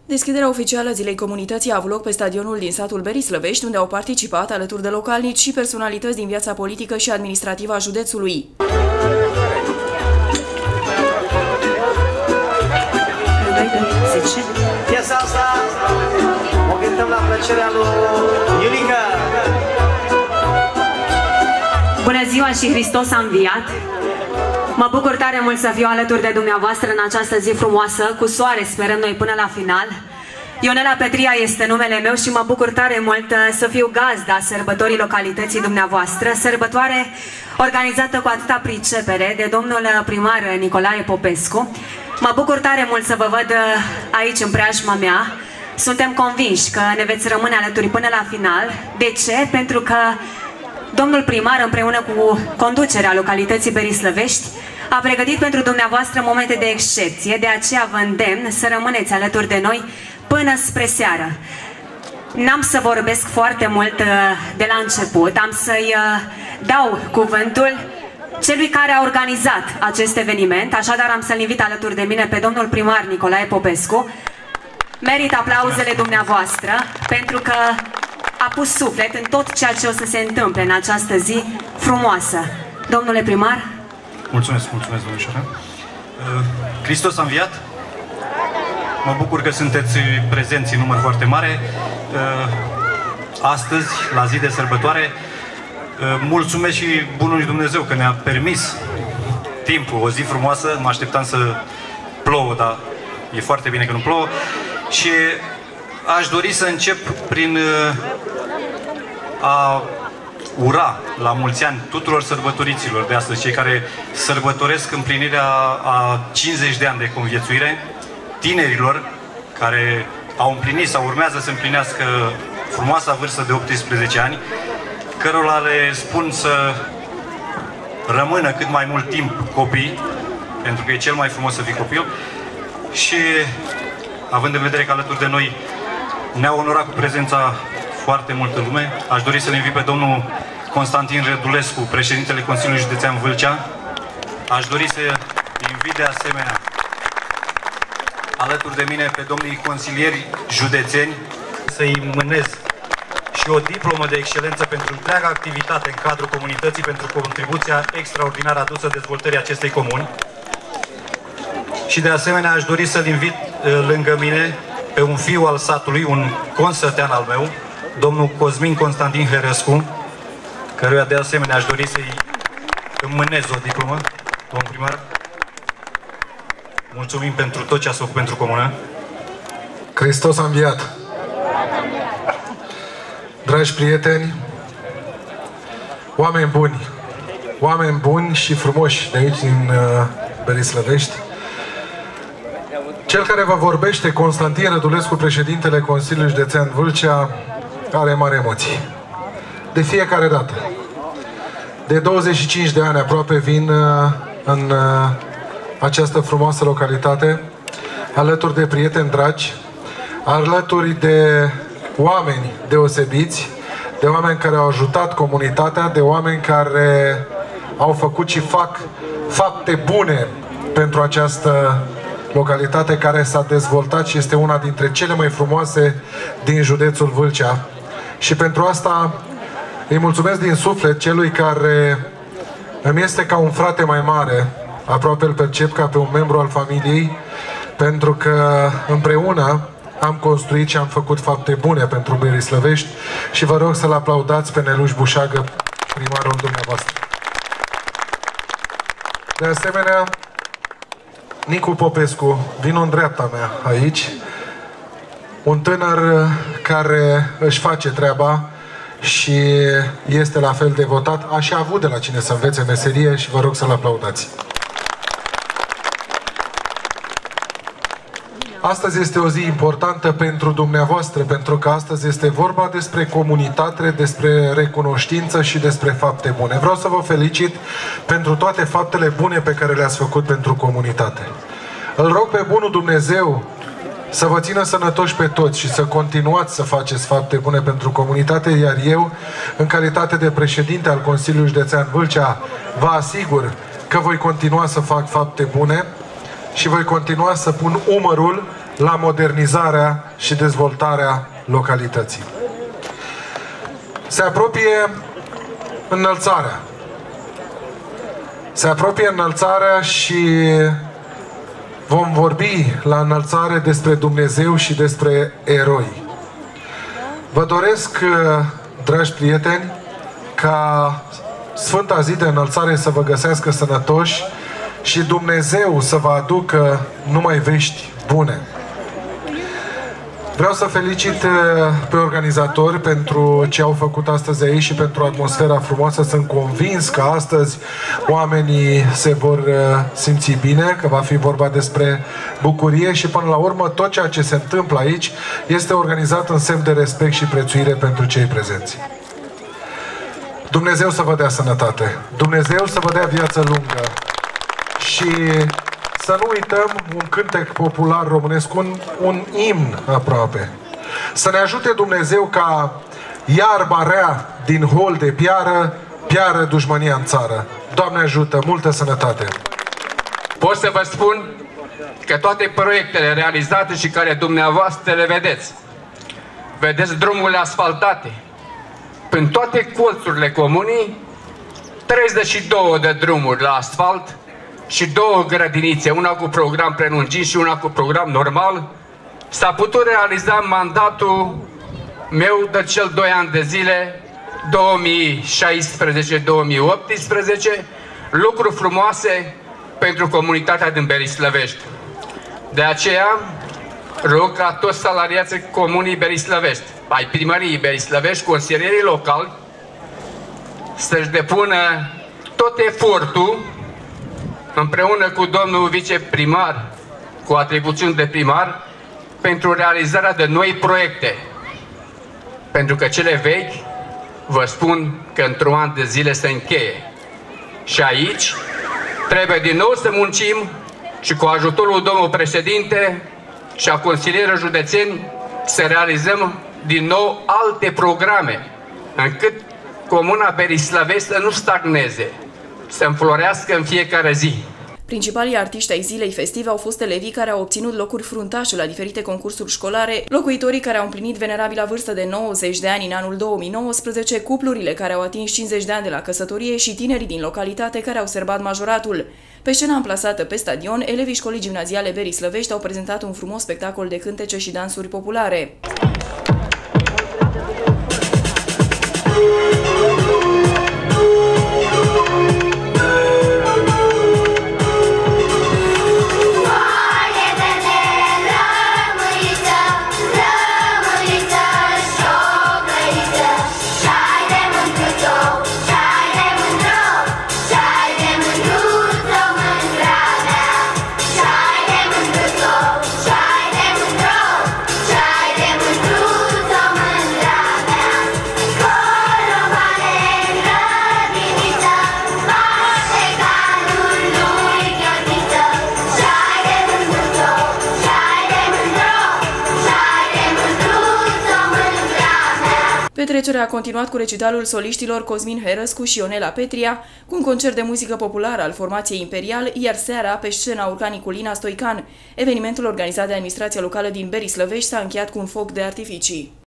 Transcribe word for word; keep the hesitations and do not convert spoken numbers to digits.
Deschiderea oficială a Zilei Comunității a avut loc pe stadionul din satul Berislăvești, unde au participat alături de localnici și personalități din viața politică și administrativă a județului. Piesa asta o cântăm la plăcerea lui Iulica. Bună ziua și Hristos a înviat! Mă bucur tare mult să fiu alături de dumneavoastră în această zi frumoasă, cu soare sperăm noi până la final. Ionela Petria este numele meu și mă bucur tare mult să fiu gazda sărbătorii localității dumneavoastră, sărbătoare organizată cu atâta pricepere de domnul primar Nicolae Popescu. Mă bucur tare mult să vă văd aici în preajma mea. Suntem convinși că ne veți rămâne alături până la final. De ce? Pentru că domnul primar, împreună cu conducerea localității Berislăvești, a pregătit pentru dumneavoastră momente de excepție, de aceea vă îndemn să rămâneți alături de noi până spre seară. N-am să vorbesc foarte mult de la început, am să-i dau cuvântul celui care a organizat acest eveniment, așadar am să-l invit alături de mine pe domnul primar Nicolae Popescu. Merit aplauzele dumneavoastră, pentru că a pus suflet în tot ceea ce o să se întâmple în această zi frumoasă. Domnule primar? Mulțumesc, mulțumesc, domnișoara. Hristos a înviat. Mă bucur că sunteți prezenți în număr foarte mare. Astăzi, la zi de sărbătoare, mulțumesc și bunului Dumnezeu că ne-a permis timpul, o zi frumoasă. Mă așteptam să plouă, dar e foarte bine că nu plouă. Și aș dori să încep prin a ura la mulți ani tuturor sărbătoriților de astăzi, cei care sărbătoresc împlinirea a cincizeci de ani de conviețuire, tinerilor care au împlinit sau urmează să împlinească frumoasa vârstă de optsprezece ani, cărora le spun să rămână cât mai mult timp copii, pentru că e cel mai frumos să fii copil. Și având în vedere că alături de noi ne-a onorat cu prezența foarte multă lume, aș dori să-l invit pe domnul Constantin Rădulescu, președintele Consiliului Județean Vâlcea. Aș dori să invit de asemenea alături de mine pe domnii consilieri județeni, să-i mânez și o diplomă de excelență pentru întreaga activitate în cadrul comunității, pentru contribuția extraordinară adusă dezvoltării acestei comuni. Și de asemenea aș dori să-l invit lângă mine pe un fiu al satului, un consătean al meu, domnul Cosmin Constantin Herescu, căruia de asemenea aș dori să-i înmânez o diplomă. Domnul primar, mulțumim pentru tot ce ați făcut pentru comună. Hristos a înviat! Dragi prieteni, oameni buni, oameni buni și frumoși de aici din uh, Berislăvești, cel care vă vorbește, Constantin Rădulescu, președintele Consiliului Județean Vâlcea, are mari emoții. De fiecare dată. De douăzeci și cinci de ani aproape vin uh, în uh, această frumoasă localitate, alături de prieteni dragi, alături de oameni deosebiți, de oameni care au ajutat comunitatea, de oameni care au făcut și fac fapte bune pentru această localitate care s-a dezvoltat și este una dintre cele mai frumoase din județul Vâlcea. Și pentru asta îi mulțumesc din suflet celui care îmi este ca un frate mai mare, aproape îl percep ca pe un membru al familiei, pentru că împreună am construit și am făcut fapte bune pentru Berislăvești și vă rog să-l aplaudați pe Neluș Bușagă, primarul dumneavoastră. De asemenea, Nicu Popescu, vino în dreapta mea aici, un tânăr care își face treaba și este la fel de votat, a și avut de la cine să învețe meserie și vă rog să-l aplaudați. Astăzi este o zi importantă pentru dumneavoastră, pentru că astăzi este vorba despre comunitate, despre recunoștință și despre fapte bune. Vreau să vă felicit pentru toate faptele bune pe care le-ați făcut pentru comunitate. Îl rog pe bunul Dumnezeu să vă țină sănătoși pe toți și să continuați să faceți fapte bune pentru comunitate, iar eu, în calitate de președinte al Consiliului Județean Vâlcea, vă asigur că voi continua să fac fapte bune și voi continua să pun umărul la modernizarea și dezvoltarea localității. Se apropie înălțarea. Se apropie înălțarea și vom vorbi la înălțare despre Dumnezeu și despre eroi. Vă doresc, dragi prieteni, ca Sfânta zi de înălțare să vă găsească sănătoși și Dumnezeu să vă aducă numai vești bune. Vreau să felicit pe organizatori pentru ce au făcut astăzi aici și pentru atmosfera frumoasă. Sunt convins că astăzi oamenii se vor simți bine, că va fi vorba despre bucurie și până la urmă tot ceea ce se întâmplă aici este organizat în semn de respect și prețuire pentru cei prezenți. Dumnezeu să vă dea sănătate, Dumnezeu să vă dea viață lungă și să nu uităm un cântec popular românesc, un, un imn aproape. Să ne ajute Dumnezeu ca iarba rea din hol de piară, piară dușmânia în țară. Doamne ajută, multă sănătate! Pot să vă spun că toate proiectele realizate și care dumneavoastră le vedeți, vedeți drumurile asfaltate, în toate colțurile comunii, treizeci și două de drumuri la asfalt și două grădinițe, una cu program prelungit și una cu program normal, s-a putut realiza în mandatul meu de cel doi ani de zile, două mii șaisprezece două mii optsprezece, lucruri frumoase pentru comunitatea din Berislăvești. De aceea, rog ca toți salariații comunii Berislăvești, ai primăriei Berislăvești, consilierii locali, să-și depună tot efortul împreună cu domnul viceprimar, cu atribuțiuni de primar, pentru realizarea de noi proiecte. Pentru că cele vechi, vă spun că într-un an de zile se încheie. Și aici trebuie din nou să muncim și cu ajutorul domnului președinte și a consilierilor județeni să realizăm din nou alte programe, încât comuna Berislăvești să nu stagneze, să înflorească în fiecare zi. Principalii artiști ai zilei festive au fost elevii care au obținut locuri fruntașe la diferite concursuri școlare, locuitorii care au împlinit venerabila vârstă de nouăzeci de ani în anul două mii nouăsprezece, cuplurile care au atins cincizeci de ani de la căsătorie și tinerii din localitate care au sărbat majoratul. Pe scena amplasată pe stadion, elevii școlii gimnaziale Berislăvești au prezentat un frumos spectacol de cântece și dansuri populare. Petrecerea a continuat cu recitalul soliștilor Cosmin Herăscu și Ionela Petria, cu un concert de muzică populară al formației Imperial, iar seara pe scena urca Niculina Stoican. Evenimentul organizat de administrația locală din Berislăvești s-a încheiat cu un foc de artificii.